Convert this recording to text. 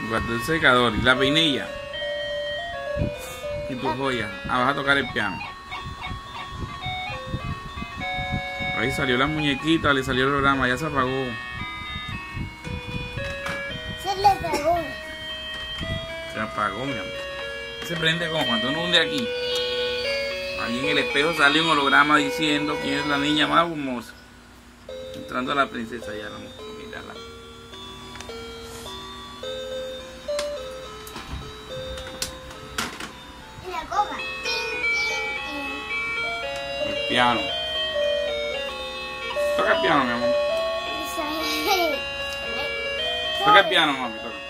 Guarda el secador y la peinilla. Y tu joya. Ah, vas a tocar el piano. Ahí salió la muñequita, le salió el programa, ya se apagó. Se le pegó. Se apagó, mi amor. Se prende como cuando uno hunde aquí. Ahí en el espejo sale un holograma diciendo quién es la niña más hermosa. Entrando a la princesa ya, la mujer, mírala. Y la coja. Tin, tin, tin. El piano. Toca el piano, mi amor. Toca el piano, mami, toca.